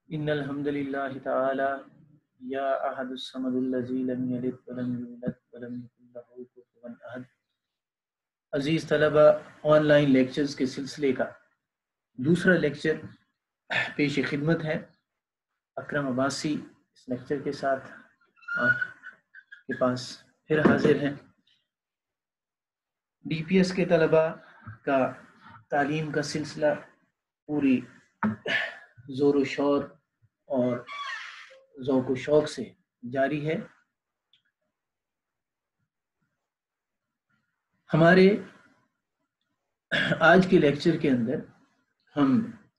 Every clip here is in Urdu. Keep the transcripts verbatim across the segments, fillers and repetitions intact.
ان الحمد للہ تعالی یا احد الصمد الذی لم یلد ولم یولد ولم یکن له کفوا احد۔ عزیز طلبہ، آن لائن لیکچرز کے سلسلے کا دوسرا لیکچر پیش خدمت ہے۔ اکرم عباسی اس لیکچر کے ساتھ آپ کے پاس پھر حاضر ہیں۔ ڈی پی ایس کے طلبہ کا تعلیم کا سلسلہ پوری زور و شور اور ذوق و شوق سے جاری ہے۔ ہمارے آج کے لیکچر کے اندر ہم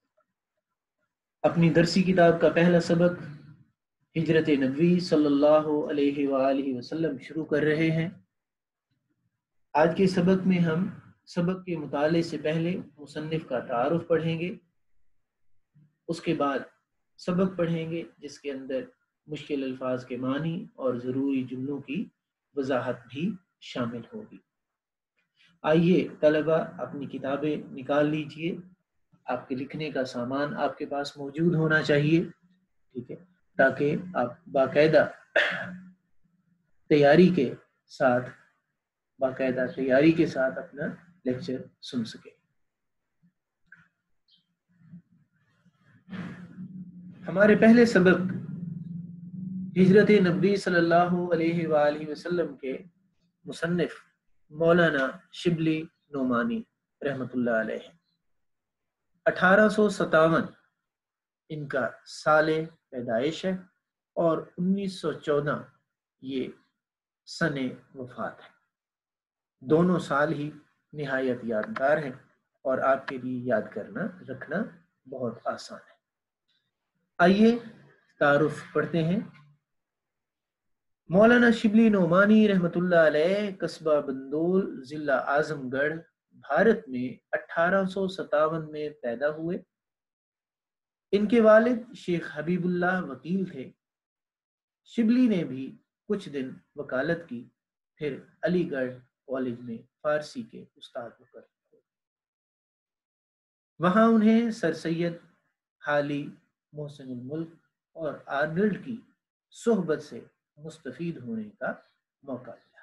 اپنی درسی کتاب کا پہلا سبق ہجرت نبوی صلی اللہ علیہ وآلہ وسلم شروع کر رہے ہیں۔ آج کے سبق میں ہم سبق کے مطالعے سے پہلے مصنف کا تعارف پڑھیں گے، اس کے بعد سبق پڑھیں گے جس کے اندر مشکل الفاظ کے معنی اور ضروری جملوں کی وضاحت بھی شامل ہوگی۔ آئیے طلبہ اپنی کتابیں نکال لیجئے، آپ کے لکھنے کا سامان آپ کے پاس موجود ہونا چاہیے، ٹھیک ہے، تاکہ آپ باقاعدہ تیاری کے ساتھ باقاعدہ تیاری کے ساتھ اپنا لیکچر سن سکیں۔ ہمارے پہلے سبق ہجرت نبوی صلی اللہ علیہ وآلہ وسلم کے مصنف مولانا شبلی نعمانی رحمۃ اللہ علیہ، اٹھارہ سو ستاون ان کا سال پیدائش ہے اور انیس سو چودہ یہ سن وفات ہے۔ دونوں سال ہی نہایت یادگار ہیں اور آپ کے لیے یاد کرنا رکھنا بہت آسان ہے۔ آئیے تعارف پڑھتے ہیں۔ مولانا شبلی نعمانی رحمۃ اللہ علیہ قصبہ بندول، ضلع اعظم گڑھ، بھارت میں اٹھارہ سو ستاون میں پیدا ہوئے۔ ان کے والد شیخ حبیب اللہ وکیل تھے۔ شبلی نے بھی کچھ دن وکالت کی، پھر علی گڑھ کالج میں فارسی کے استاد مقرر ہوئے۔ وہاں انہیں سر سید حالی محسن الملک اور آرنلڈ کی صحبت سے مستفید ہونے کا موقع ملا۔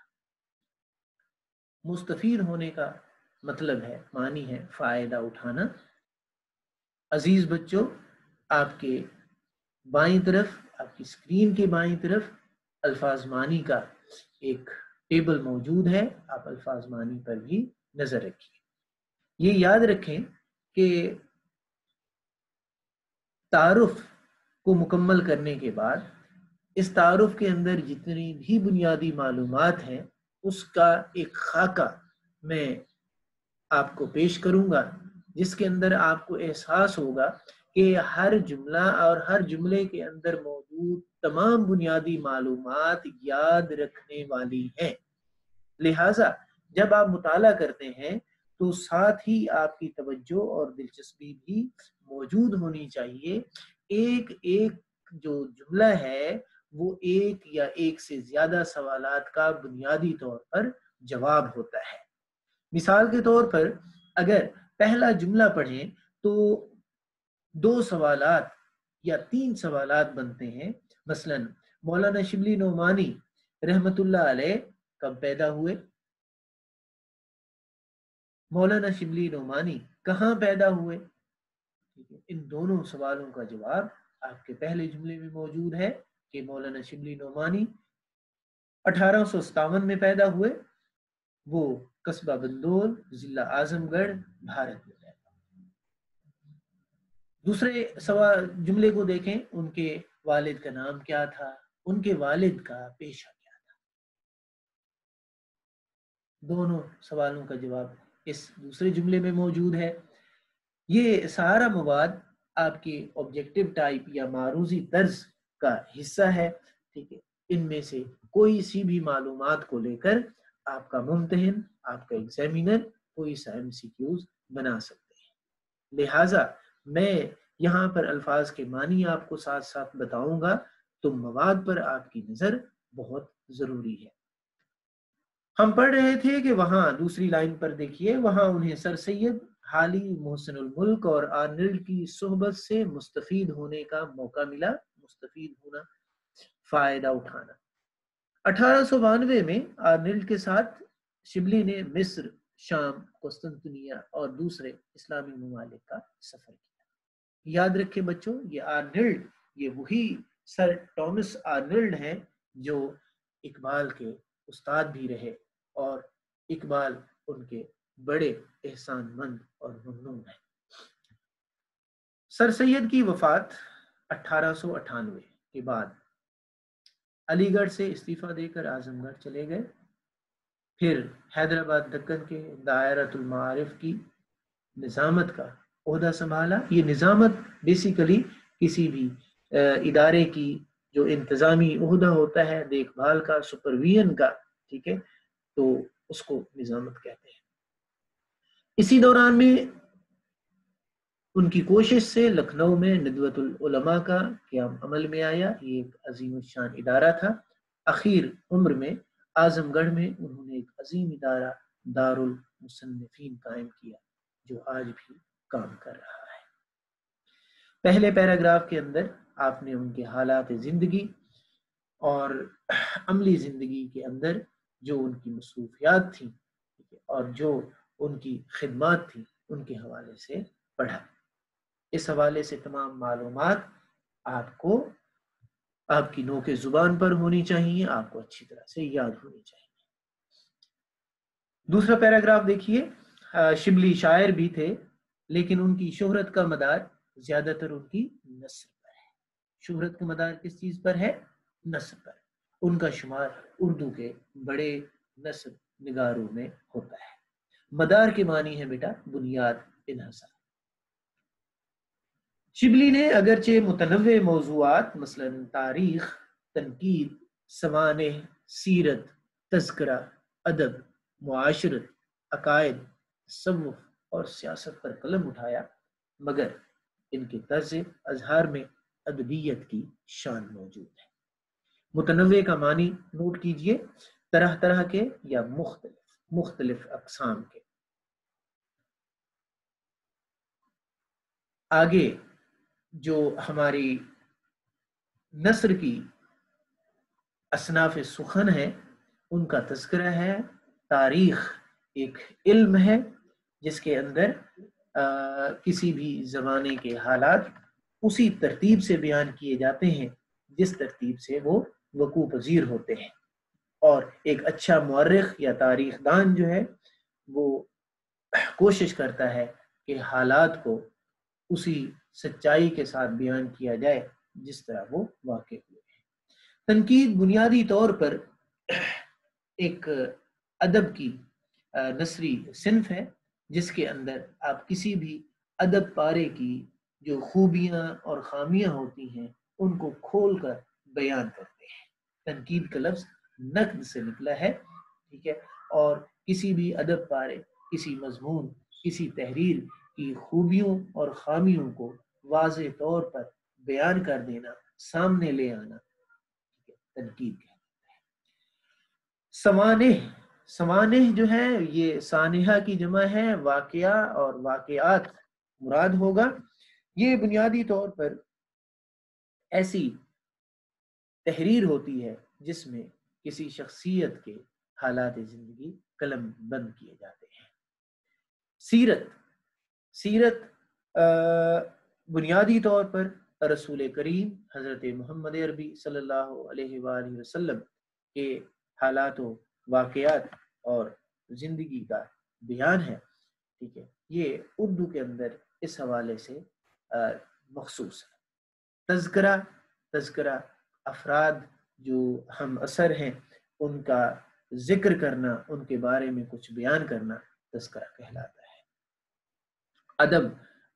مستفید ہونے کا مطلب ہے، معنی ہے فائدہ اٹھانا۔ عزیز بچوں، آپ کے بائیں طرف، آپ کی اسکرین کے بائیں طرف الفاظ معنی کا ایک ٹیبل موجود ہے، آپ الفاظ معنی پر بھی نظر رکھیے۔ یہ یاد رکھیں کہ تعارف کو مکمل کرنے کے بعد اس تعارف کے اندر جتنی بھی بنیادی معلومات ہیں اس کا ایک خاکہ میں آپ کو پیش کروں گا، جس کے اندر آپ کو احساس ہوگا کہ ہر جملہ اور ہر جملے کے اندر موجود تمام بنیادی معلومات یاد رکھنے والی ہیں۔ لہٰذا جب آپ مطالعہ کرتے ہیں تو ساتھ ہی آپ کی توجہ اور دلچسپی بھی موجود ہونی چاہیے۔ ایک ایک جو جملہ ہے وہ ایک یا ایک سے زیادہ سوالات کا بنیادی طور پر جواب ہوتا ہے۔ مثال کے طور پر اگر پہلا جملہ پڑھیں تو دو سوالات یا تین سوالات بنتے ہیں۔ مثلا مولانا شبلی نعمانی رحمت اللہ علیہ کب پیدا ہوئے؟ مولانا شبلی نعمانی کہاں پیدا ہوئے؟ ان دونوں سوالوں کا جواب آپ کے پہلے جملے میں موجود ہے کہ مولانا شبلی نعمانی اٹھارہ سو ستاون میں پیدا ہوئے، وہ قصبہ بندول، ضلع اعظم گڑھ، بھارت میں پیدا ہوئے۔ دوسرے سوال جملے کو دیکھیں، ان کے والد کا نام کیا تھا، ان کے والد کا پیشہ کیا تھا۔ دونوں سوالوں کا جواب اس دوسرے جملے میں موجود ہے۔ یہ سارا مواد آپ کے آبجیکٹو ٹائپ یا معروضی طرز کا حصہ ہے، ٹھیک ہے۔ ان میں سے کوئی سی بھی معلومات کو لے کر آپ کا ممتحن، آپ کا ایگزامینر کوئی سا ایم سی کیوز بنا سکتے ہیں۔ لہٰذا میں یہاں پر الفاظ کے معنی آپ کو ساتھ ساتھ بتاؤں گا، تو مواد پر آپ کی نظر بہت ضروری ہے۔ ہم پڑھ رہے تھے کہ وہاں دوسری لائن پر دیکھیے، وہاں انہیں سر سید حالی محسن الملک اور آرنلڈ کی صحبت سے مستفید ہونے کا موقع ملا، مستفید ہونا، فائدہ اٹھانا۔ اٹھارہ سو بانوے میں آرنلڈ کے ساتھ شبلی نے مصر، شام، قسطنطنیہ اور دوسرے اسلامی ممالک کا سفر کیا۔ یاد رکھیں بچوں، یہ آرنلڈ، یہ وہی سر ٹامس آرنلڈ ہیں جو اقبال کے استاد بھی رہے، اور اقبال ان کے بڑے احسان مند اور ممنون ہیں۔ سر سید کی وفات اٹھارہ سو اٹھانوے کے بعد علی گڑھ سے استعفیٰ دے کر اعظم گڑھ چلے گئے، پھر حیدرآباد دکن کے دائرۃ المعارف کی نظامت کا عہدہ سنبھالا۔ یہ نظامت بیسیکلی کسی بھی ادارے کی جو انتظامی عہدہ ہوتا ہے، دیکھ بھال کا، سپرویژن کا، ٹھیک ہے، تو اس کو نظامت کہتے ہیں۔ اسی دوران میں ان کی کوشش سے لکھنؤ میں ندوۃ العلماء کا قیام عمل میں آیا۔ یہ ایک عظیم الشان ادارہ تھا۔ اخیر عمر میں اعظم گڑھ میں انہوں نے ایک عظیم ادارہ دارالمصنفین قائم کیا، جو آج بھی کام کر رہا ہے۔ پہلے پیراگراف کے اندر آپ نے ان کے حالات زندگی اور عملی زندگی کے اندر جو ان کی مصروفیات تھیں اور جو ان کی خدمات تھیں، ان کے حوالے سے پڑھا۔ اس حوالے سے تمام معلومات آپ کو آپ کی نوک زبان پر ہونی چاہیے، آپ کو اچھی طرح سے یاد ہونی چاہیے۔ دوسرا پیراگراف دیکھیے، شبلی شاعر بھی تھے، لیکن ان کی شہرت کا مدار زیادہ تر ان کی نثر پر ہے۔ شہرت کا مدار کس چیز پر ہے؟ نثر پر۔ ان کا شمار اردو کے بڑے نثر نگاروں میں ہوتا ہے۔ مدار کے معنی ہے بیٹا بنیاد، انحصار۔ شبلی نے اگرچہ متنوع موضوعات مثلا تاریخ، تنقید، سوانح، سیرت، تذکرہ، ادب، معاشرت، عقائد، تصوف اور سیاست پر قلم اٹھایا، مگر ان کے طرز اظہار میں ادبیت کی شان موجود ہے۔ متنوع کا معنی نوٹ کیجئے، طرح طرح کے یا مختلف مختلف اقسام کے۔ آگے جو ہماری نثر کی اصناف سخن ہے، ان کا تذکرہ ہے۔ تاریخ ایک علم ہے جس کے اندر آ, کسی بھی زمانے کے حالات اسی ترتیب سے بیان کیے جاتے ہیں جس ترتیب سے وہ وقوع پذیر ہوتے ہیں، اور ایک اچھا مورخ یا تاریخ دان جو ہے وہ کوشش کرتا ہے کہ حالات کو اسی سچائی کے ساتھ بیان کیا جائے جس طرح وہ واقع ہوئے ہیں۔ تنقید بنیادی طور پر ایک ادب کی نثری صنف ہے جس کے اندر آپ کسی بھی ادب پارے کی جو خوبیاں اور خامیاں ہوتی ہیں ان کو کھول کر بیان کرتے ہیں۔ تنقید کا لفظ نقد سے نکلا ہے، ٹھیک ہے، اور کسی بھی ادب پارے، کسی مضمون، کسی تحریر کی خوبیوں اور خامیوں کو واضح طور پر بیان کر دینا، سامنے لے آنا، تنقید کہلاتا ہے۔ سوانح، سوانح جو ہے یہ سانحہ کی جمع ہے، واقعہ اور واقعات مراد ہوگا۔ یہ بنیادی طور پر ایسی تحریر ہوتی ہے جس میں کسی شخصیت کے حالات زندگی قلم بند کیے جاتے ہیں۔ سیرت، سیرت بنیادی طور پر رسول کریم حضرت محمد عربی صلی اللہ علیہ وآلہ وسلم کے حالات و واقعات اور زندگی کا بیان ہے، ٹھیک ہے۔ یہ اردو کے اندر اس حوالے سے مخصوص ہے۔ تذکرہ، تذکرہ افراد جو ہم اثر ہیں ان کا ذکر کرنا، ان کے بارے میں کچھ بیان کرنا تذکرہ کہلاتا ہے۔ ادب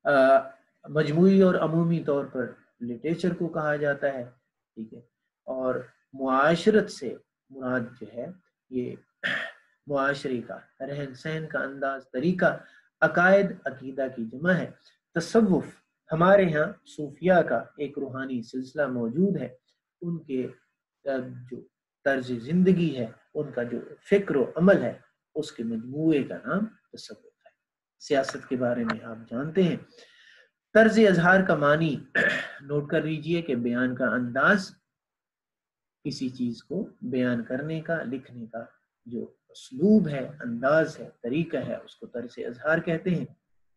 مجموعی اور عمومی طور پر لٹریچر کو کہا جاتا ہے، ٹھیک ہے، اور معاشرت سے مراد جو ہے یہ معاشرے کا رہن سہن کا انداز، طریقہ، عقائد، عقیدہ کی جمع ہے۔ تصوف، ہمارے ہاں صوفیاء کا ایک روحانی سلسلہ موجود ہے، ان کے جو طرز زندگی ہے، ان کا جو فکر و عمل ہے، اس کے مجموعے کا نام تصوف ہے۔ سیاست کے بارے میں آپ جانتے ہیں۔ طرز اظہار کا معنی نوٹ کر لیجئے کہ بیان کا انداز، کسی چیز کو بیان کرنے کا، لکھنے کا جو اسلوب ہے، انداز ہے، طریقہ ہے، اس کو طرز اظہار کہتے ہیں۔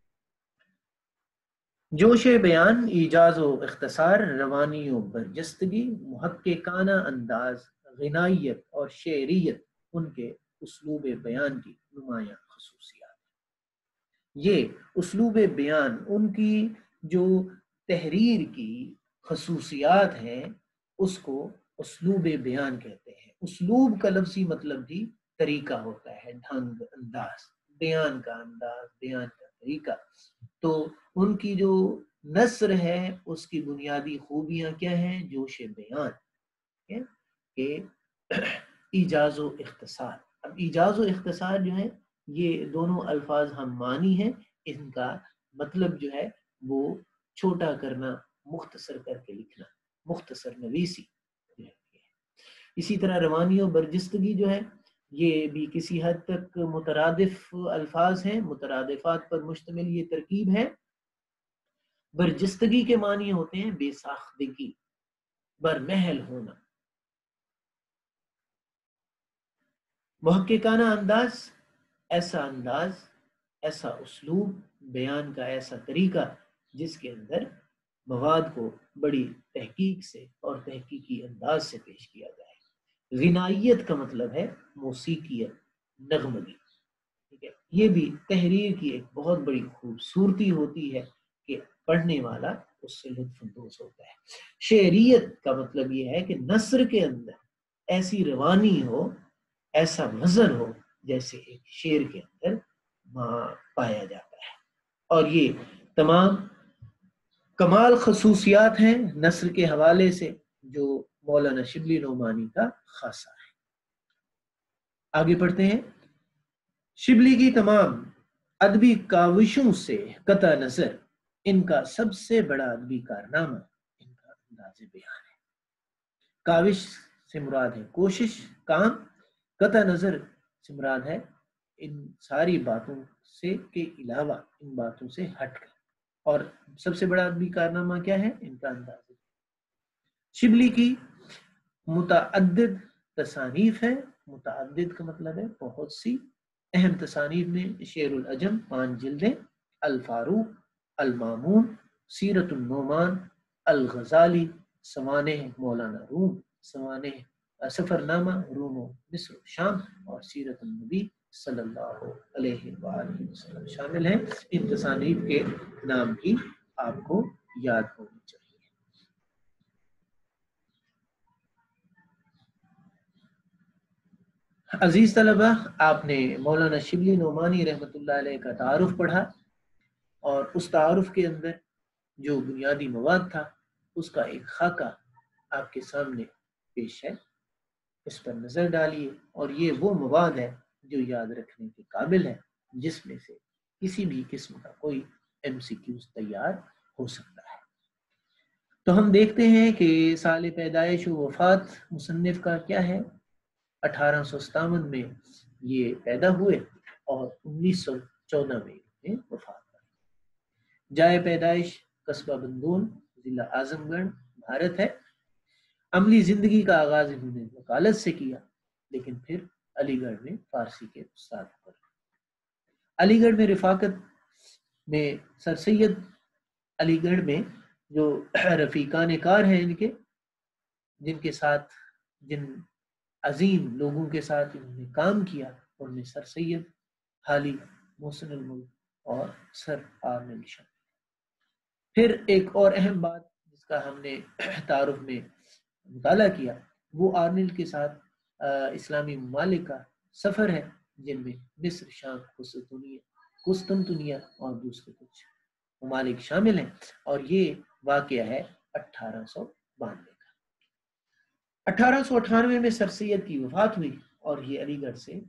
جوش بیان، ایجاز و اختصار، روانی و برجستگی، محققانہ انداز، غنائیت اور شعریت ان کے اسلوب بیان کی نمایاں خصوصیات ہیں۔ یہ اسلوب بیان ان کی جو تحریر کی خصوصیات ہیں اس کو اسلوب بیان کہتے ہیں۔ اسلوب کا لفظی مطلب بھی طریقہ ہوتا ہے، ڈھنگ، انداز، بیان کا انداز، بیان کا طریقہ۔ تو ان کی جو نثر ہے اس کی بنیادی خوبیاں کیا ہیں؟ جوش بیان کہ ایجاز و اختصار۔ اب ایجاز و اختصار جو ہے یہ دونوں الفاظ ہم معنی ہیں، ان کا مطلب جو ہے وہ چھوٹا کرنا، مختصر کر کے لکھنا، مختصر نویسی جو ہے۔ اسی طرح روانی و برجستگی جو ہے یہ بھی کسی حد تک مترادف الفاظ ہیں، مترادفات پر مشتمل یہ ترکیب ہے۔ برجستگی کے معنی ہوتے ہیں بے ساختگی، برمحل ہونا۔ محققانہ انداز، ایسا انداز، ایسا اسلوب، بیان کا ایسا طریقہ جس کے اندر مواد کو بڑی تحقیق سے اور تحقیقی انداز سے پیش کیا جائے۔ غنائیت کا مطلب ہے موسیقیت، نغمگی، ٹھیک ہے۔ یہ بھی تحریر کی ایک بہت بڑی خوبصورتی ہوتی ہے کہ پڑھنے والا اس سے لطف اندوز ہوتا ہے۔ شعریت کا مطلب یہ ہے کہ نثر کے اندر ایسی روانی ہو، ایسا وزن ہو جیسے ایک شعر کے اندر پایا جاتا ہے۔ اور یہ تمام کمال خصوصیات ہیں نثر کے حوالے سے جو مولانا شبلی نعمانی کا خاصہ ہے۔ آگے پڑھتے ہیں۔ شبلی کی تمام ادبی کاوشوں سے قطع نظر ان کا سب سے بڑا ادبی کارنامہ ان کا انداز بیان ہے۔ کاوش سے مراد ہے کوشش، کام، قطع نظر سے مراد ہے ان ساری باتوں سے کے علاوہ ان باتوں سے ہٹ کر۔ اور سب سے بڑا ادبی کارنامہ کیا ہے؟ ان کا انداز۔ شبلی کی متعدد تصانیف ہے، متعدد کا مطلب ہے بہت سی۔ اہم تصانیف میں شعر العجم پانچ جلدیں، الفاروق، المامون، سیرت النعمان، الغزالی، سوانح مولانا روم، سوانح سفر نامہ روم و مصر و شام، اور سیرت النبی صلی اللہ علیہ وآلہ وسلم شامل ہیں۔ ان تصانیف کے نام بھی آپ کو یاد ہونی چاہیے۔ عزیز طلبہ، آپ نے مولانا شبلی نعمانی رحمۃ اللہ علیہ کا تعارف پڑھا، اور اس تعارف کے اندر جو بنیادی مواد تھا اس کا ایک خاکہ آپ کے سامنے پیش ہے۔ اس پر نظر ڈالیے، اور یہ وہ مواد ہے جو یاد رکھنے کے قابل ہے، جس میں سے کسی بھی قسم کا کوئی ایم سی کیوز تیار ہو سکتا ہے۔ تو ہم دیکھتے ہیں کہ سال پیدائش و وفات مصنف کا کیا ہے۔ اٹھارہ سو ستاون میں یہ پیدا ہوئے اور انیس سو چودہ میں وفات پائی۔ جائے پیدائش قصبہ بندون، ضلع اعظم گڑھ، بھارت ہے۔ عملی زندگی کا آغاز انہوں نے وکالت سے کیا، لیکن پھر علی گڑھ میں فارسی کے استاد پر علی گڑھ میں رفاقت میں سر سید علی گڑھ میں جو رفیقان کار ہیں ان کے، جن کے ساتھ جن عظیم لوگوں کے ساتھ انہوں نے کام کیا، ان میں سر سید حالی محسن الملک اور سر آرنلڈ شاہ۔ پھر ایک اور اہم بات جس کا ہم نے تعارف میں مطالعہ کیا، وہ آرنلڈ کے ساتھ اسلامی ممالک کا سفر ہے، جن میں مصر، شام، قسطنطنیہ اور دوسرے کچھ ممالک شامل ہیں، اور یہ واقعہ ہے اٹھارہ سو بانوے کا۔ اٹھارہ سو اٹھانوے میں سر سید کی وفات ہوئی اور یہ علی گڑھ سے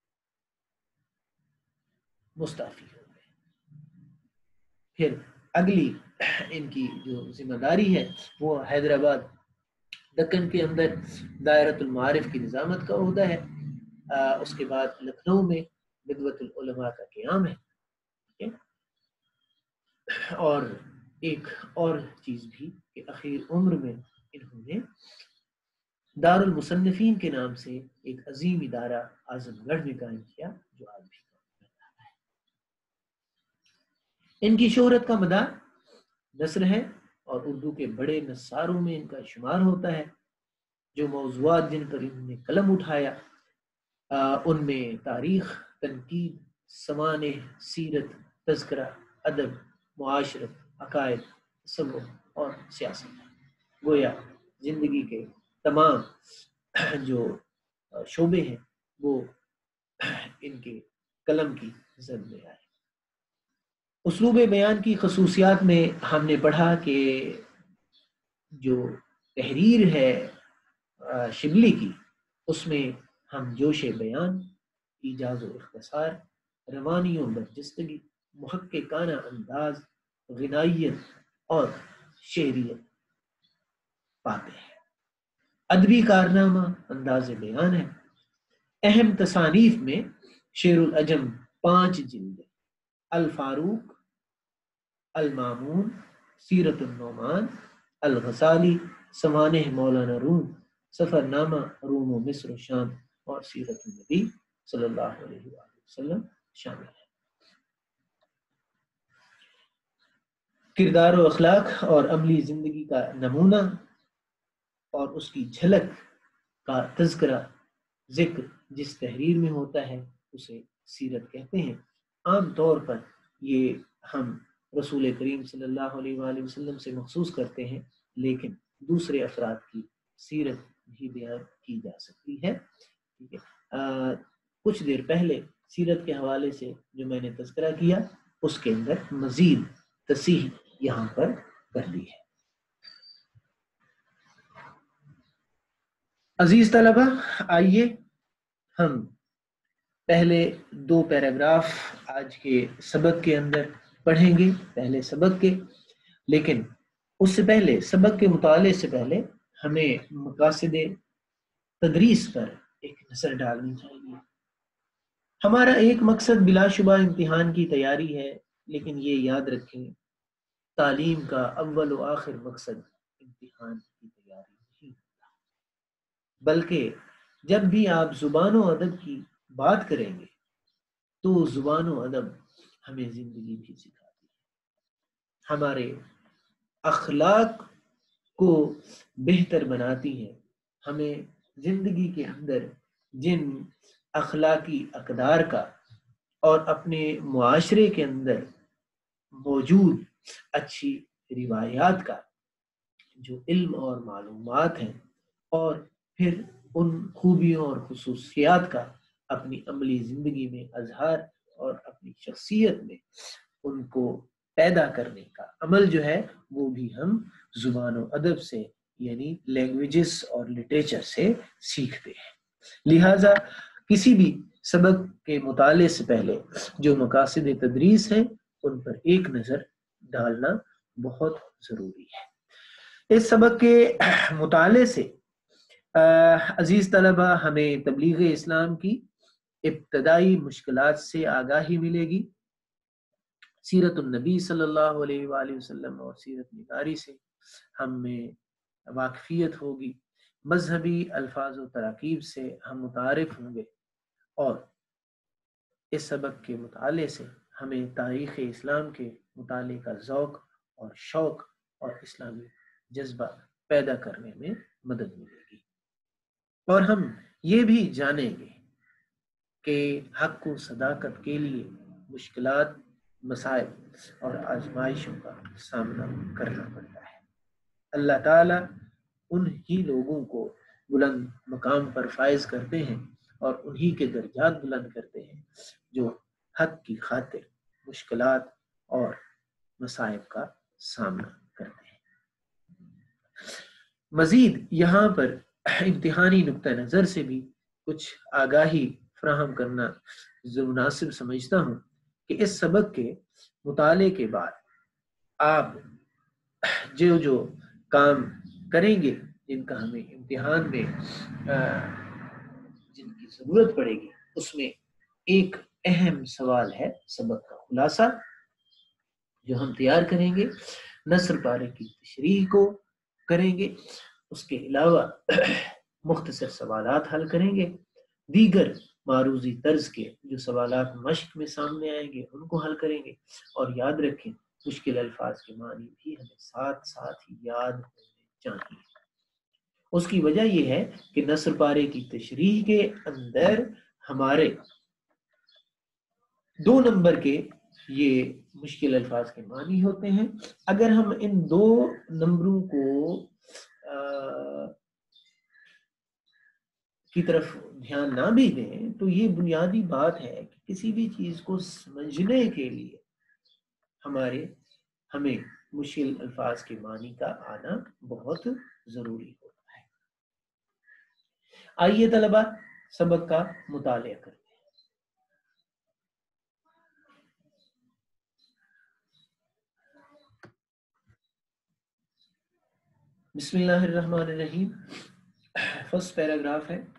مستعفی ہو گئے۔ پھر اگلی ان کی جو ذمہ داری ہے وہ حیدرآباد دکن کے اندر دائرۃ المعارف کی نظامت کا عہدہ ہے۔ اس کے بعد لکھنؤ میں ندوۃ العلماء کا قیام ہے۔ اور ایک اور چیز بھی کہ اخیر عمر میں انہوں نے دار المصنفین کے نام سے ایک عظیم ادارہ اعظم گڑھ میں قائم کیا جو آج بھی کام کر رہا ہے۔ ان کی شہرت کا مدار نثر ہے اور اردو کے بڑے نثاروں میں ان کا شمار ہوتا ہے۔ جو موضوعات جن پر انہوں نے قلم اٹھایا ان میں تاریخ، تنقید، سوانح، سیرت، تذکرہ، ادب، معاشرت، عقائد، تصوف اور سیاست، گویا زندگی کے تمام جو شعبے ہیں وہ ان کے قلم کی زد میں آئے۔ اسلوب بیان کی خصوصیات میں ہم نے پڑھا کہ جو تحریر ہے شبلی کی، اس میں ہم جوش بیان، ایجاز و اختصار، روانی و برجستگی، محققانہ انداز، غنائیت اور شعریت پاتے ہیں۔ ادبی کارنامہ انداز بیان ہے۔ اہم تصانیف میں شعر العجم پانچ جلد، الفاروق، المامون، سیرت النعمان، الغزالی، سوانح مولانا روم، سفر نامہ روم و مصر و شام اور سیرت النبی صلی اللہ علیہ وآلہ وسلم شامل ہے۔ کردار و اخلاق اور عملی زندگی کا نمونہ اور اس کی جھلک کا تذکرہ ذکر جس تحریر میں ہوتا ہے اسے سیرت کہتے ہیں۔ عام طور پر یہ ہم رسول کریم صلی اللہ علیہ وآلہ وسلم سے مخصوص کرتے ہیں، لیکن دوسرے افراد کی سیرت بھی بیان کی جا سکتی ہے۔ ٹھیک ہے، کچھ دیر پہلے سیرت کے حوالے سے جو میں نے تذکرہ کیا اس کے اندر مزید تصحیح یہاں پر کر دی ہے۔ عزیز طلبہ، آئیے ہم پہلے دو پیراگراف آج کے سبق کے اندر پڑھیں گے، پہلے سبق کے، لیکن اس سے پہلے سبق کے مطالعے سے پہلے ہمیں مقاصد تدریس پر ایک نظر ڈالنی چاہیے۔ ہمارا ایک مقصد بلا شبہ امتحان کی تیاری ہے، لیکن یہ یاد رکھیں تعلیم کا اول و آخر مقصد امتحان کی تیاری نہیں ہوتا، بلکہ جب بھی آپ زبان و ادب کی بات کریں گے تو زبان و ادب ہمیں زندگی بھی سکھاتی ہے، ہمارے اخلاق کو بہتر بناتی ہے، ہمیں زندگی کے اندر جن اخلاقی اقدار کا اور اپنے معاشرے کے اندر موجود اچھی روایات کا جو علم اور معلومات ہیں، اور پھر ان خوبیوں اور خصوصیات کا اپنی عملی زندگی میں اظہار اور اپنی شخصیت میں ان کو پیدا کرنے کا عمل جو ہے وہ بھی ہم زبان و ادب سے یعنی لینگویجز اور لٹریچر سے سیکھتے ہیں۔ لہٰذا کسی بھی سبق کے مطالعے سے پہلے جو مقاصد تدریس ہیں ان پر ایک نظر ڈالنا بہت ضروری ہے۔ اس سبق کے مطالعے سے عزیز طلبہ ہمیں تبلیغ اسلام کی ابتدائی مشکلات سے آگاہی ملے گی، سیرت النبی صلی اللہ علیہ وآلہ وسلم اور سیرت نگاری سے ہم میں واقفیت ہوگی، مذہبی الفاظ و تراکیب سے ہم متعارف ہوں گے، اور اس سبق کے مطالعے سے ہمیں تاریخ اسلام کے مطالعے کا ذوق اور شوق اور اسلامی جذبہ پیدا کرنے میں مدد ملے گی، اور ہم یہ بھی جانیں گے کہ حق و صداقت کے لیے مشکلات، مسائل اور آزمائشوں کا سامنا کرنا پڑتا ہے۔ اللہ تعالیٰ ان ہی لوگوں کو بلند مقام پر فائز کرتے ہیں اور انہی کے درجات بلند کرتے ہیں جو حق کی خاطر مشکلات اور مصائب کا سامنا کرتے ہیں۔ مزید یہاں پر امتحانی نقطہ نظر سے بھی کچھ آگاہی فراہم کرنا مناسب سمجھتا ہوں کہ اس سبق کے مطالعے کے بعد آپ جو جو کام کریں گے جن کا ہمیں امتحان میں جن کی ضرورت پڑے گی، اس میں ایک اہم سوال ہے سبق کا خلاصہ، جو ہم تیار کریں گے، نثر پارے کی تشریح کو کریں گے، اس کے علاوہ مختصر سوالات حل کریں گے، دیگر معروضی طرز کے جو سوالات مشق میں سامنے آئیں گے ان کو حل کریں گے، اور یاد رکھیں مشکل الفاظ کے معنی بھی ہمیں ساتھ ساتھ ہی یاد ہونے چاہیے۔ اس کی وجہ یہ ہے کہ نثر پارے کی تشریح کے اندر ہمارے دو نمبر کے یہ مشکل الفاظ کے معنی ہوتے ہیں۔ اگر ہم ان دو نمبروں کو کی طرف دھیان نہ بھی دیں تو یہ بنیادی بات ہے کہ کسی بھی چیز کو سمجھنے کے لیے ہمارے ہمیں مشکل الفاظ کے معنی کا آنا بہت ضروری ہوتا ہے۔ آئیے طلبہ سبق کا مطالعہ کرتے ہیں۔ بسم اللہ الرحمن الرحیم۔ فرسٹ پیراگراف ہے،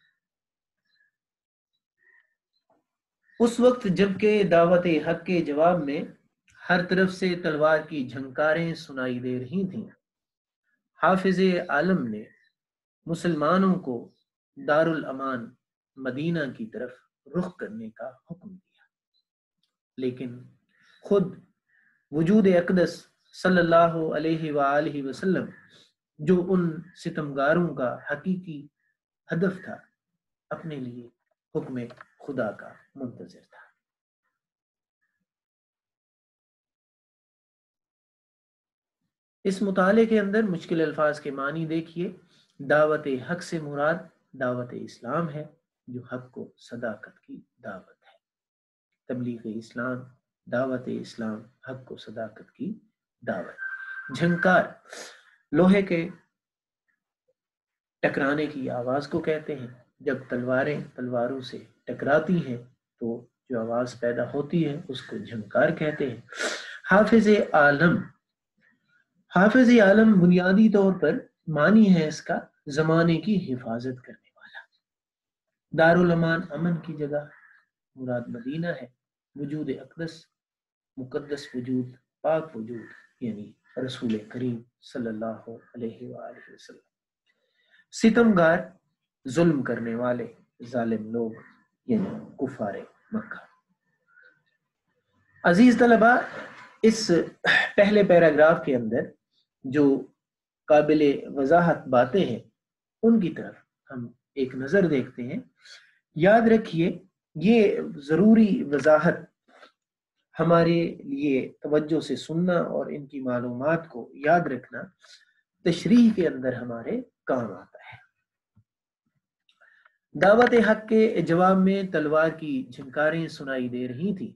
اس وقت جبکہ دعوت حق کے جواب میں ہر طرف سے تلوار کی جھنکاریں سنائی دے رہی تھیں، حافظ عالم نے مسلمانوں کو دارالامان مدینہ کی طرف رخ کرنے کا حکم دیا، لیکن خود وجود اقدس صلی اللہ علیہ وآلہ وسلم جو ان ستمگاروں کا حقیقی ہدف تھا، اپنے لیے حکم خدا کا منتظر تھا۔ اس مطالعے کے اندر مشکل الفاظ کے معنی دیکھیے۔ دعوت حق سے مراد دعوت اسلام ہے، جو حق کو صداقت کی دعوت ہے۔ تبلیغ اسلام، دعوت اسلام، حق کو صداقت کی دعوت۔ جھنکار لوہے کے ٹکرانے کی آواز کو کہتے ہیں۔ جب تلواریں تلواروں سے ٹکراتی ہیں تو جو آواز پیدا ہوتی ہے اس کو جھنکار کہتے ہیں۔ حافظ عالم، حافظ عالم بنیادی طور پر معنی ہے اس کا زمانے کی حفاظت کرنے والا۔ دارالامان امن کی جگہ مراد مدینہ ہے۔ وجود اقدس مقدس وجود، پاک وجود یعنی رسول کریم صلی اللہ علیہ وآلہ وسلم۔ ستمگار ظلم کرنے والے ظالم لوگ یعنی کفار مکہ۔ عزیز طلبہ، اس پہلے پیراگراف کے اندر جو قابل وضاحت باتیں ہیں ان کی طرف ہم ایک نظر دیکھتے ہیں۔ یاد رکھیے یہ ضروری وضاحت ہمارے لیے توجہ سے سننا اور ان کی معلومات کو یاد رکھنا تشریح کے اندر ہمارے کام آتا ہے۔ دعوت حق کے جواب میں تلوار کی جھنکاریں سنائی دے رہی تھی۔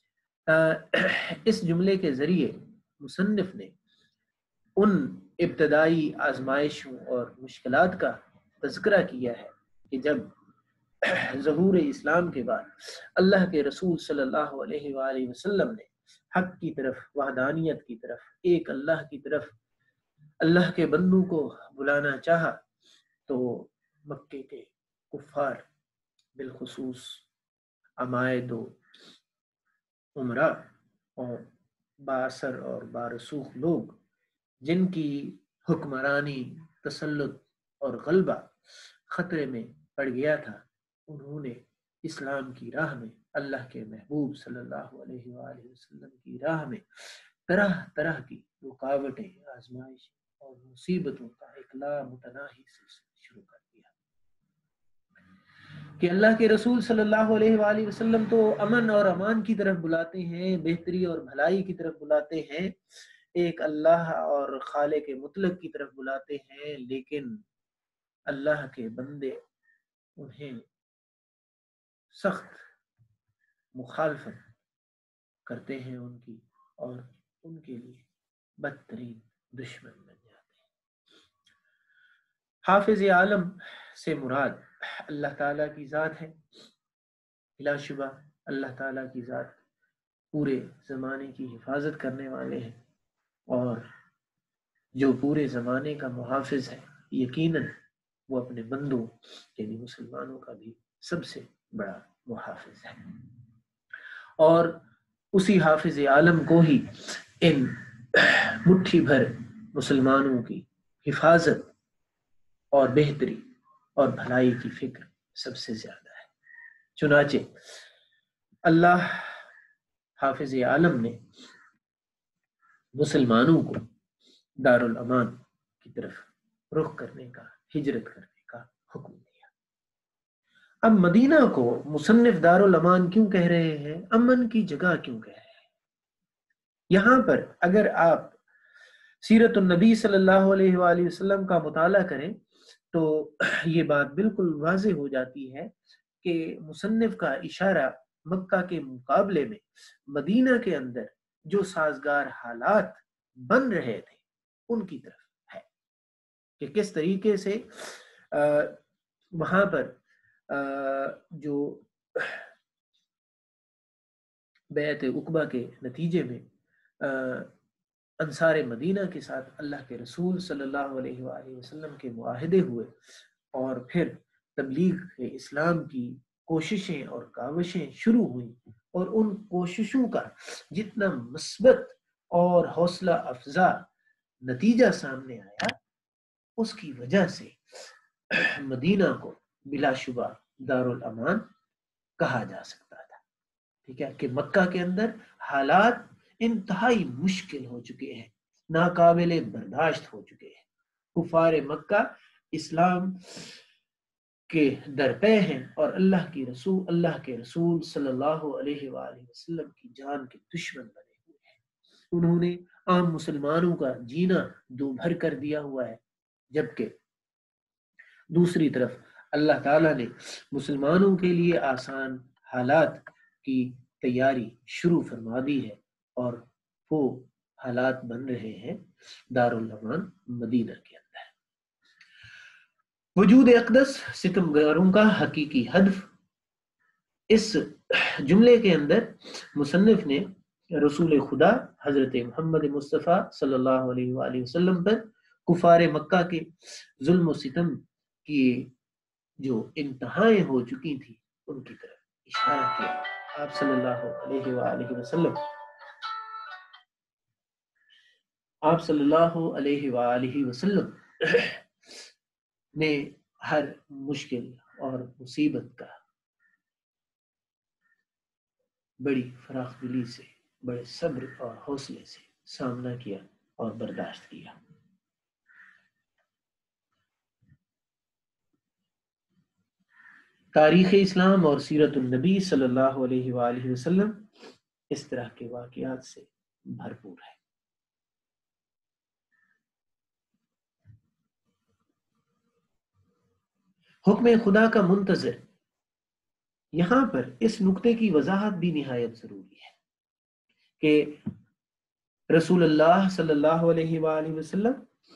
اس جملے کے ذریعے مصنف نے ان ابتدائی آزمائشوں اور مشکلات کا تذکرہ کیا ہے کہ جب ظہور اسلام کے بعد اللہ کے رسول صلی اللہ علیہ وآلہ وسلم نے حق کی طرف، وحدانیت کی طرف، ایک اللہ کی طرف اللہ کے بندوں کو بلانا چاہا تو مکے کے کفار بالخصوص عمائد و عمرہ اور بااثر اور بارسوخ لوگ جن کی حکمرانی، تسلط اور غلبہ خطرے میں پڑ گیا تھا، انہوں نے اسلام کی راہ میں، اللہ کے محبوب صلی اللہ علیہ وآلہ وسلم کی راہ میں طرح طرح کی رکاوٹیں، آزمائش اور مصیبتوں کا ایک لامتناہی سلسلہ شروع کر دیا کہ اللہ کے رسول صلی اللہ علیہ وآلہ وسلم تو امن اور امان کی طرف بلاتے ہیں، بہتری اور بھلائی کی طرف بلاتے ہیں، ایک اللہ اور خالق مطلق کی طرف بلاتے ہیں، لیکن اللہ کے بندے انہیں سخت مخالفت کرتے ہیں ان کی، اور ان کے لیے بدترین دشمن بن جاتے ہیں۔ حافظ عالم سے مراد اللہ تعالیٰ کی ذات ہے۔ بلا شبہ اللہ تعالیٰ کی ذات پورے زمانے کی حفاظت کرنے والے ہیں، اور جو پورے زمانے کا محافظ ہے یقیناً وہ اپنے بندوں یعنی مسلمانوں کا بھی سب سے بڑا محافظ ہے۔ اور اسی حافظ عالم کو ہی ان مٹھی بھر مسلمانوں کی حفاظت اور بہتری اور بھلائی کی فکر سب سے زیادہ ہے۔ چنانچہ اللہ حافظ عالم نے مسلمانوں کو دارالامان کی طرف رخ کرنے کا، ہجرت کرنے کا حکم دیا۔ اب مدینہ کو مصنف دارالامان کیوں کہہ رہے ہیں، امن کی جگہ کیوں کہہ رہے ہیں؟ یہاں پر اگر آپ سیرت النبی صلی اللہ علیہ وآلہ وسلم کا مطالعہ کریں تو یہ بات بالکل واضح ہو جاتی ہے کہ مصنف کا اشارہ مکہ کے مقابلے میں مدینہ کے اندر جو سازگار حالات بن رہے تھے ان کی طرف ہے، کہ کس طریقے سے وہاں پر جو بیعت عقبہ کے نتیجے میں انصار مدینہ کے ساتھ اللہ کے رسول صلی اللہ علیہ وآلہ وسلم کے معاہدے ہوئے، اور پھر تبلیغ اسلام کی کوششیں اور کاوشیں شروع ہوئیں، اور ان کوششوں کا جتنا مثبت اور حوصلہ افزا نتیجہ سامنے آیا، اس کی وجہ سے مدینہ کو بلا شبہ دارالامان کہا جا سکتا تھا۔ ٹھیک ہے کہ مکہ کے اندر حالات انتہائی مشکل ہو چکے ہیں، ناقابل برداشت ہو چکے ہیں، کفار مکہ اسلام کے درپے ہیں اور اللہ کی رسول اللہ کے رسول صلی اللہ علیہ وآلہ وسلم کی جان کے دشمن بنے ہوئے ہیں۔ انہوں نے عام مسلمانوں کا جینا دو بھر کر دیا ہوا ہے، جبکہ دوسری طرف اللہ تعالیٰ نے مسلمانوں کے لیے آسان حالات کی تیاری شروع فرما دی ہے، اور وہ حالات بن رہے ہیں دارالامان مدینہ کے اندر۔ وجود اقدس ستمگاروں کا حقیقی ہدف، اس جملے کے اندر مصنف نے رسول خدا حضرت محمد مصطفیٰ صلی اللہ علیہ وآلہ وسلم پر کفار مکہ کے ظلم و ستم کی جو انتہائیں ہو چکی تھی ان کی طرف اشارہ کیا۔ آپ صلی اللہ علیہ وآلہ وسلم آپ صلی اللہ علیہ وآلہ وسلم نے ہر مشکل اور مصیبت کا بڑی فراخ دلی سے، بڑے صبر اور حوصلے سے سامنا کیا اور برداشت کیا۔ تاریخ اسلام اور سیرت النبی صلی اللہ علیہ وآلہ وسلم اس طرح کے واقعات سے بھرپور ہے۔ حکم خدا کا منتظر، یہاں پر اس نقطے کی وضاحت بھی نہایت ضروری ہے کہ رسول اللہ صلی اللہ علیہ وآلہ وسلم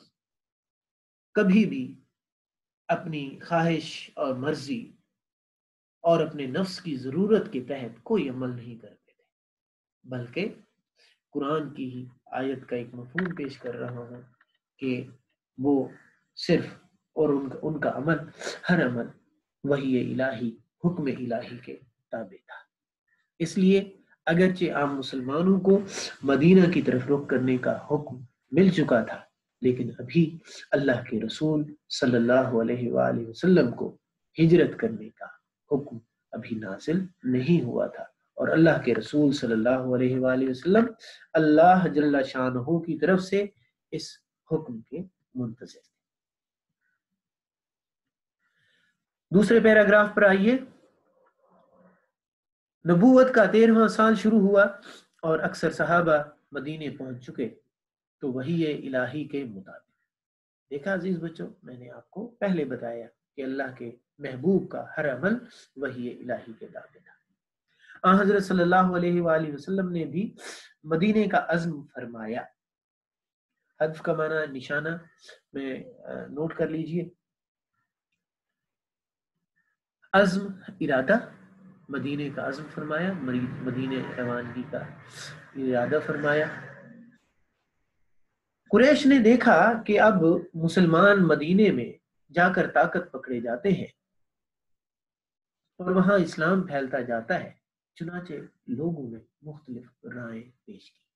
کبھی بھی اپنی خواہش اور مرضی اور اپنے نفس کی ضرورت کے تحت کوئی عمل نہیں کرتے تھے، بلکہ قرآن کی ہی آیت کا ایک مفہوم پیش کر رہا ہوں کہ وہ صرف اور ان کا, ان کا عمل، ہر عمل وحی الہی، حکم الہی کے تابع تھا۔ اس لیے اگرچہ عام مسلمانوں کو مدینہ کی طرف رخ کرنے کا حکم مل چکا تھا، لیکن ابھی اللہ کے رسول صلی اللہ علیہ وآلہ وسلم کو ہجرت کرنے کا حکم ابھی نازل نہیں ہوا تھا، اور اللہ کے رسول صلی اللہ علیہ وآلہ وسلم اللہ جل شانہ کی طرف سے اس حکم کے منتظر تھے۔ دوسرے پیراگراف پر آئیے۔ نبوت کا تیرہواں سال شروع ہوا اور اکثر صحابہ مدینے پہنچ چکے تو وحی الہی کے مطابق۔ دیکھا عزیز بچوں، میں نے آپ کو پہلے بتایا کہ اللہ کے محبوب کا ہر عمل وحی الہی کے تابع تھا۔ آن حضرت صلی اللہ علیہ وآلہ وسلم نے بھی مدینے کا عزم فرمایا۔ ہدف کا معنی نشانہ میں نوٹ کر لیجئے۔ عزم ارادہ، مدینے کا عزم فرمایا، مدینے روانگی کا ارادہ فرمایا۔ قریش نے دیکھا کہ اب مسلمان مدینے میں جا کر طاقت پکڑے جاتے ہیں اور وہاں اسلام پھیلتا جاتا ہے، چنانچہ لوگوں نے مختلف رائے پیش کی۔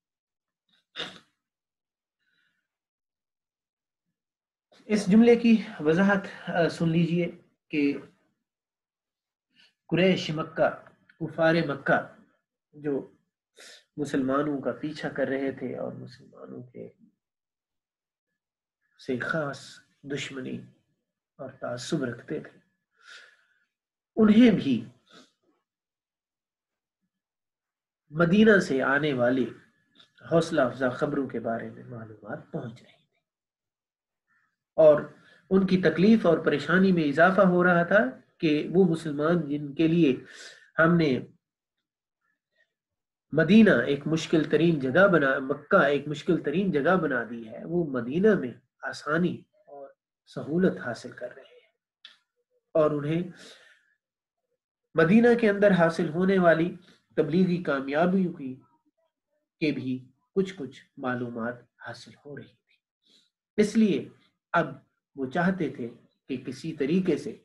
اس جملے کی وضاحت سن لیجئے کہ قریش مکہ، کفار مکہ جو مسلمانوں کا پیچھا کر رہے تھے اور مسلمانوں کے سے خاص دشمنی اور تعصب رکھتے تھے، انہیں بھی مدینہ سے آنے والی حوصلہ افزا خبروں کے بارے میں معلومات پہنچ رہی تھی، اور ان کی تکلیف اور پریشانی میں اضافہ ہو رہا تھا کہ وہ مسلمان جن کے لیے ہم نے مدینہ ایک مشکل ترین جگہ بنا مکہ ایک مشکل ترین جگہ بنا دی ہے، وہ مدینہ میں آسانی اور سہولت حاصل کر رہے ہیں، اور انہیں مدینہ کے اندر حاصل ہونے والی تبلیغی کامیابیوں کی کے بھی کچھ کچھ معلومات حاصل ہو رہی تھی۔ اس لیے اب وہ چاہتے تھے کہ کسی طریقے سے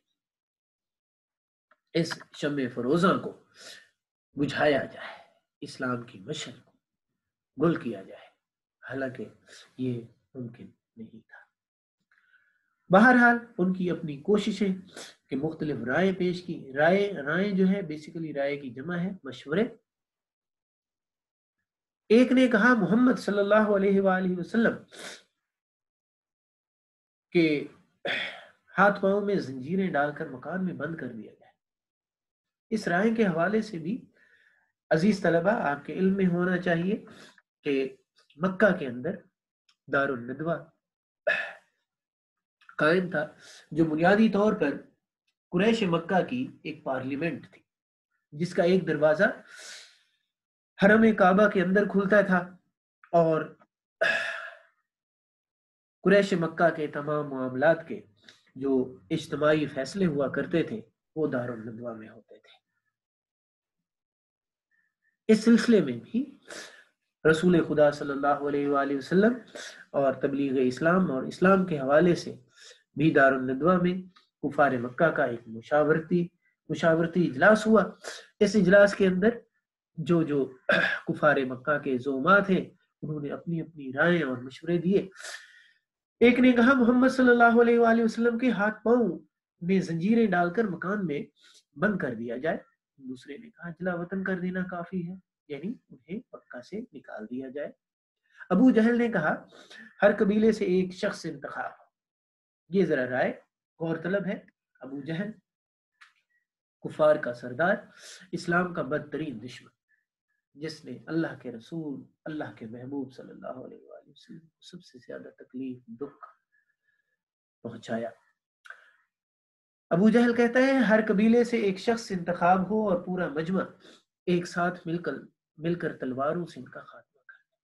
اس شمع فروزاں کو بجھایا جائے، اسلام کی مشعل کو گل کیا جائے، حالانکہ یہ ممکن نہیں تھا۔ بہرحال ان کی اپنی کوششیں کہ مختلف رائے پیش کی، رائے رائے جو ہے بیسیکلی رائے کی جمع ہے مشورے۔ ایک نے کہا محمد صلی اللہ علیہ وآلہ وسلم کہ ہاتھ پاؤں میں زنجیریں ڈال کر مکان میں بند کر دیا جائے۔ اس رائے کے حوالے سے بھی عزیز طلبہ آپ کے علم میں ہونا چاہیے کہ مکہ کے اندر دار الندوہ قائم تھا، جو بنیادی طور پر قریش مکہ کی ایک پارلیمنٹ تھی، جس کا ایک دروازہ حرم کعبہ کے اندر کھلتا تھا، اور قریش مکہ کے تمام معاملات کے جو اجتماعی فیصلے ہوا کرتے تھے وہ دار الندوہ میں ہوتے تھے۔ اس سلسلے میں بھی رسول خدا صلی اللہ علیہ وآلہ وسلم اور تبلیغ اسلام اور اسلام کے حوالے سے بھی دار الندوہ میں کفار مکہ کا ایک مشاورتی مشاورتی اجلاس ہوا۔ اس اجلاس کے اندر جو جو کفار مکہ کے زعماء تھے انہوں نے اپنی اپنی رائے اور مشورے دیے۔ ایک نے کہا محمد صلی اللہ علیہ وآلہ وسلم کے ہاتھ پاؤں میں زنجیریں ڈال کر مکان میں بند کر دیا جائے۔ دوسرے نے کہا جلا وطن کر دینا کافی ہے، یعنی انہیں مکہ سے نکال دیا جائے۔ ابو جہل نے کہا ہر قبیلے سے ایک شخص انتخاب ہو۔ یہ ذرا رائے غور طلب ہے۔ ابو جہل کفار کا سردار، اسلام کا بدترین دشمن، جس نے اللہ کے رسول اللہ کے محبوب صلی اللہ علیہ وآلہ وسلم کو سب سے زیادہ تکلیف دکھ پہنچایا۔ ابو جہل کہتا ہے ہر قبیلے سے ایک شخص انتخاب ہو اور پورا مجمع ایک ساتھ مل کر مل کر تلواروں سے ان کا خاتمہ کر دے۔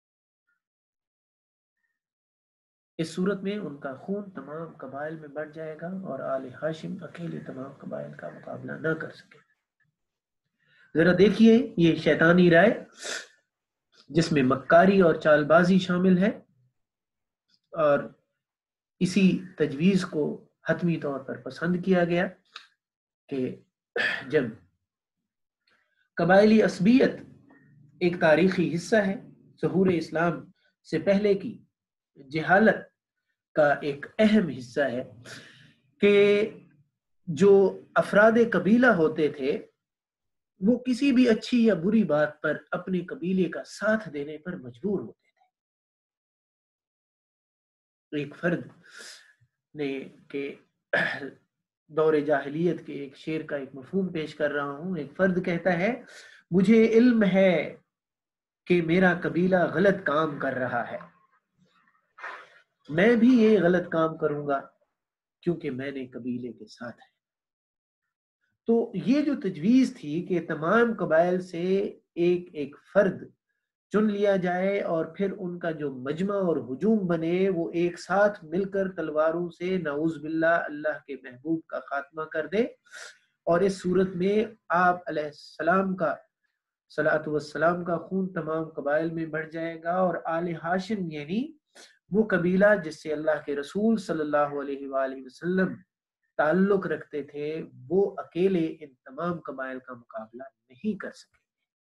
اس صورت میں ان کا خون تمام قبائل میں بڑھ جائے گا اور آل ہاشم اکیلے تمام قبائل کا مقابلہ نہ کر سکے۔ ذرا دیکھیے یہ شیطانی رائے جس میں مکاری اور چال بازی شامل ہے، اور اسی تجویز کو حتمی طور پر پسند کیا گیا کہ جب قبائلی عصبیت ایک تاریخی حصہ ہے، ظہور اسلام سے پہلے کی جہالت کا ایک اہم حصہ ہے کہ جو افراد قبیلہ ہوتے تھے وہ کسی بھی اچھی یا بری بات پر اپنے قبیلے کا ساتھ دینے پر مجبور ہوتے تھے۔ ایک فرد نے کہ دور جاہلیت کے ایک شعر کا ایک مفہوم پیش کر رہا ہوں۔ ایک فرد کہتا ہے مجھے علم ہے کہ میرا قبیلہ غلط کام کر رہا ہے، میں بھی یہ غلط کام کروں گا کیونکہ میں نے قبیلے کے ساتھ ہے۔ تو یہ جو تجویز تھی کہ تمام قبائل سے ایک ایک فرد چن لیا جائے اور پھر ان کا جو مجمع اور ہجوم بنے وہ ایک ساتھ مل کر تلواروں سے نعوذ باللہ اللہ کے محبوب کا خاتمہ کر دے، اور اس صورت میں آپ علیہ السلام کا صلاۃ والسلام کا خون تمام قبائل میں بڑھ جائے گا، اور آل ہاشم یعنی وہ قبیلہ جس سے اللہ کے رسول صلی اللہ علیہ وآلہ وسلم ताल्लुक रखते थे वो अकेले इन तमाम कबाइल का मुकाबला नहीं कर सके।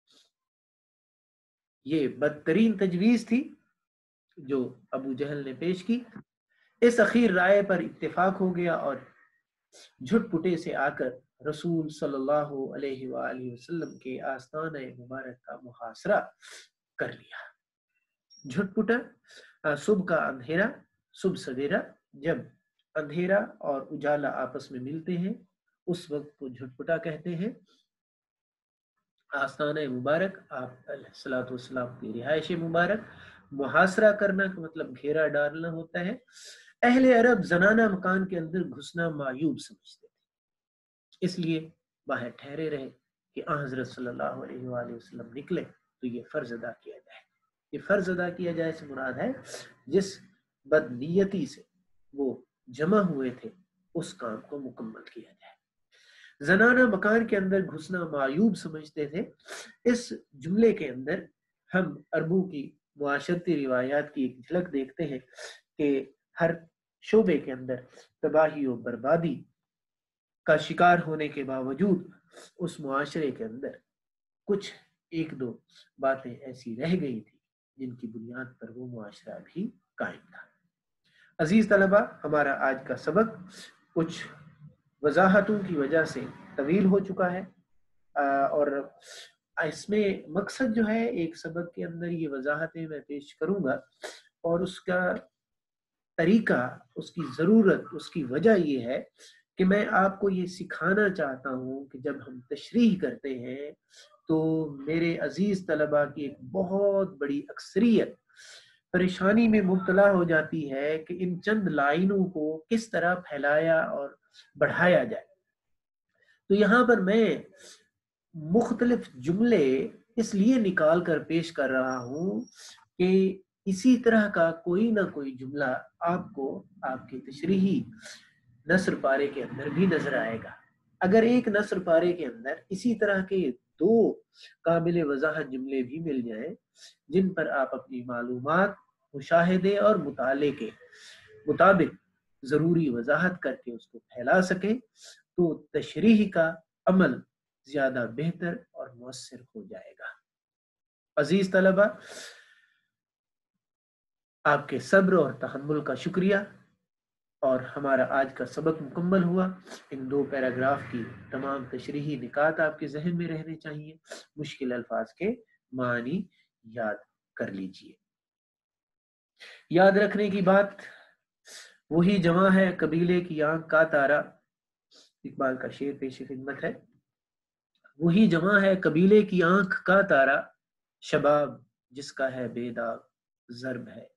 ये बदतरीन तजवीज थी जो अबू जहल ने पेश की। इस अखीर राय पर इत्तेफाक हो गया और झुटपुटे से आकर रसूल सल्लल्लाहु अलैहि वसल्लम के आस्ताने मुबारक का मुहासरा कर लिया। झुटपुटा सुबह का अंधेरा, सुबह सवेरा, जब अंधेरा और उजाला आपस में मिलते हैं उस वक्त को झुटपुटा कहते हैं। आस्ताना मुबारक, आप अलैहिस्सलातु वस्सलाम की रिहाइश मुबारक, मुहासरा करना का मतलब घेरा डालना होता है। अहले अरब जनाना मकान के अंदर घुसना मायूब समझते थे, इसलिए बाहर ठहरे रहे कि हज़रत सल्लल्लाहु अलैहि वसल्लम निकले तो ये फर्ज अदा किया जाए। ये फर्ज अदा किया जाए से मुराद है जिस बदनीयती से वो जमा हुए थे उस काम को मुकम्मल किया जाए। जनाना मकान के अंदर घुसना मायूब समझते थे। इस जुमले के अंदर हम अरबों की मुआशरती रिवायात की एक झलक देखते हैं कि हर शोबे के अंदर तबाही और बर्बादी का शिकार होने के बावजूद उस मुआशरे के अंदर कुछ एक दो बातें ऐसी रह गई थी जिनकी बुनियाद पर वो मुआशरा भी कायम था। अजीज तलबा, हमारा आज का सबक कुछ वजाहतों की वजह से तवील हो चुका है और इसमें मकसद जो है एक सबक के अंदर ये वजाहतें मैं पेश करूंगा और उसका तरीका, उसकी ज़रूरत, उसकी वजह ये है कि मैं आपको ये सिखाना चाहता हूँ कि जब हम तशरीह करते हैं तो मेरे अजीज तलबा की एक बहुत बड़ी अक्सरियत परेशानी में मुब्तला हो जाती है कि इन चंद लाइनों को किस तरह फैलाया और बढ़ाया जाए। तो यहाँ पर मैं मुख्तलिफ जुमले इसलिए निकाल कर पेश कर रहा हूँ कि इसी तरह का कोई ना कोई जुमला आपको आपके तशरीही नस्र पारे के अंदर भी नजर आएगा। अगर एक नस्र पारे के अंदर इसी तरह के दो काबिल वजाहत जुमले भी मिल जाएं जिन पर आप अपनी मालूमात, मुशाहिदे और मुताले के मुताबिक ज़रूरी वजाहत करके उसको फैला सकें तो तशरीह का अमल ज़्यादा बेहतर और मुअस्सिर हो जाएगा। अजीज तलबा, आपके सब्र और तहम्मुल का शुक्रिया और हमारा आज का सबक मुकम्मल हुआ। इन दो पैराग्राफ की तमाम तशरीही निकात आपके जहन में रहने चाहिए। मुश्किल अल्फाज के मानी याद कर लीजिए। याद रखने की बात, वही जवां है कबीले की आंख का तारा, इकबाल का शेर पेश खिदमत है। वही जवां है कबीले की आंख का तारा, शबाब जिसका है बेदाग ज़र्ब है